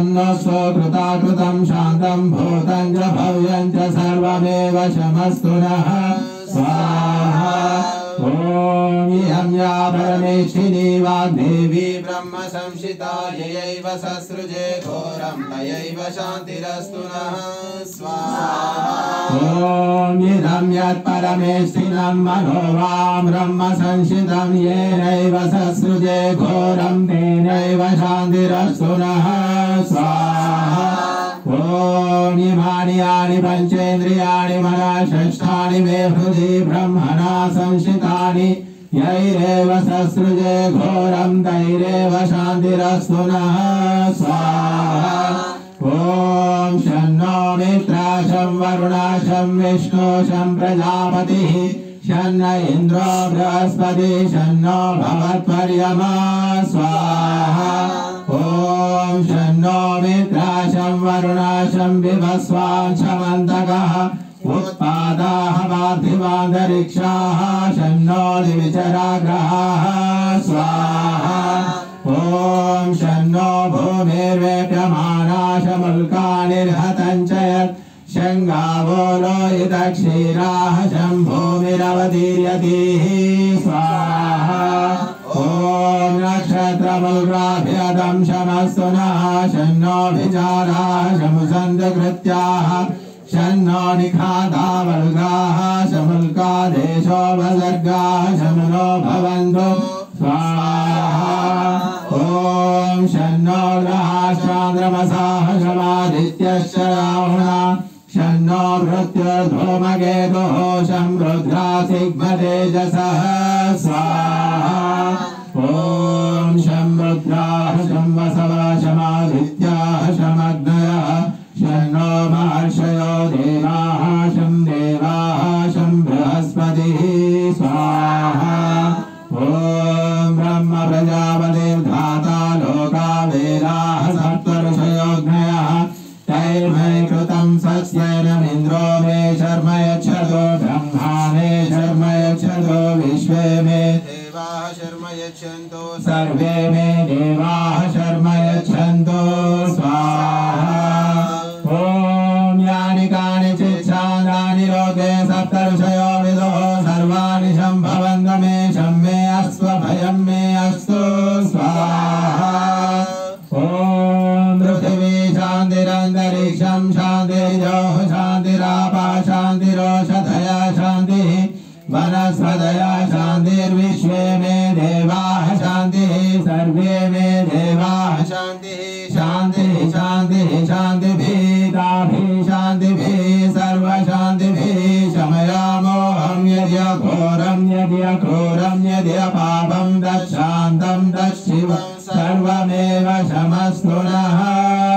तन्नस्तु कृताकृतं शान्तं भूतं च भव्यं च सर्वमेव शमस्तु नः स्वाहा ॐ इयं या परमेष्ठिनी वाग्देवी ब्रह्म संशिता ययैव ससृजे घोरं तयैव शान्तिरस्तु नः स्वाहा ॐ इदं यत् परमेष्ठिनं मनो वां ब्रह्म संशितं येनैव ससृजे घोरं तेनैव शान्तिरस्तु नः स्वाहा ॐ इमानि यानि पञ्चेन्द्रियाणि मनः षष्ठानि मे हृदि ब्रह्मणा संशितानि यैरेव ससृजे घोरं तैरेव शान्तिरस्तु नः स्वाहा ॐ शन्नो मित्राशं वरुणाशं विष्णुशं प्रजापतिः शन्न इन्द्रो बृहस्पति शन्नो भवत्वर्यमा स्वाहा ॐ शन्नो मित्राशं वरुणाशं विभस्वान् शमन्तकः उत्पादाः पार्थिवान्तरिक्षाः शन्नो दिविचराग्रहाः स्वाहा ॐ शन्नो भूमिर्वेप्यमाना शमुल्कानिर्हतं च यत् शङ्गावो लोहितः क्षीराः शम्भूमिरवतीर्यति स्वाहा ॐ नक्षत्रमुग्राभ्यदं शमस्तु नः शन्नोऽभिचाराः शमुसन्तकृत्याः शन्नो निखादावल्गाः शमुल्कादेशो वसर्गाः शमनो भवन्तु स्वाहा ॐ शन्नो ग्रहाश्चान्द्रमसाः शमादित्यश्च राहुणा शन्नो मृत्युर्धूमकेतुः शं रुद्रासिग्मतेजसः स्वाहा ॐ शं रुद्राः शं वसवः शमादित्याः शमग्नयः शन्नो महर्षयो देवाः शं बृहस्पतिः स्वाहा ॐ ब्रह्म प्रजापतिर्धाता लोका वेदाः सप्तऋषयोऽग्नयः तैर्मयि कृतं सस्येनमिन्द्रो मे शर्म यच्छतो ब्रह्मा मे शर्म यच्छतो विश्वे मे देवाः शर्म यच्छन्तु सर्वे मे देवाः शर्म यच्छन्तु स्वाहा ॐ यानि कानिचित् छान्दानि लोके सप्तऋषयो विदो सर्वाणि सम्भवन्तु मे शम्मे अस्तु भयं मे अस्तु स्वाहा ॐ पृथिवी शान्तिरन्तरिक्षं शान्तिर्योः शान्तिरापः शान्तिरोषधयः शान्तिः वनस्पतयः शान्तिर्विश्वे मे देवाः शान्तिः सर्वे मे देवाः शान्तिः शान्तिः शान्तिः शान्तिभीताभिः शान्तिभिः सर्वशान्तिभिः शमयामोऽहं यद्यघोरं यद्यक्रूरं यद्यपापं तच्छान्तं तच्छिवं सर्वमेव शमस्तु नः